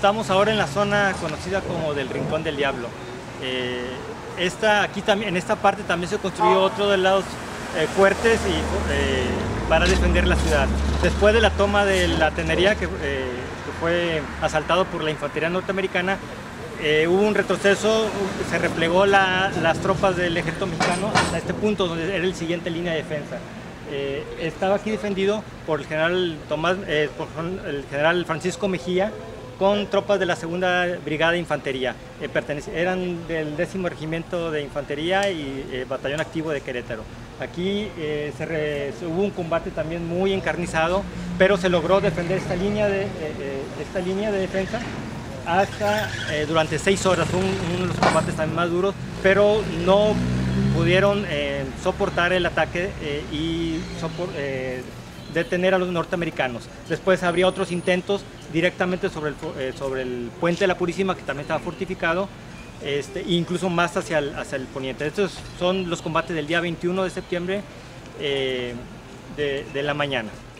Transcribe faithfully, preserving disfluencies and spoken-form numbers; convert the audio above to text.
Estamos ahora en la zona conocida como del Rincón del Diablo. Eh, esta, aquí también, en esta parte también se construyó otro de los eh, fuertes y, eh, para defender la ciudad. Después de la toma de la Tenería, que, eh, que fue asaltado por la infantería norteamericana, eh, hubo un retroceso, se replegó la, las tropas del ejército mexicano hasta este punto, donde era el siguiente línea de defensa. Eh, estaba aquí defendido por el general, Tomás, eh, por el general Francisco Mejía, con tropas de la segunda Brigada de Infantería. Eh, eran del décimo Regimiento de Infantería y eh, Batallón Activo de Querétaro. Aquí eh, se re, hubo un combate también muy encarnizado, pero se logró defender esta línea de, eh, eh, esta línea de defensa hasta eh, durante seis horas. Fue un, uno de los combates también más duros, pero no pudieron eh, soportar el ataque eh, y sopor, eh, detener a los norteamericanos. Después habría otros intentos directamente sobre el, eh, sobre el puente de la Purísima, que también estaba fortificado, este, e incluso más hacia el, hacia el poniente. Estos son los combates del día veintiuno de septiembre eh, de, de la mañana.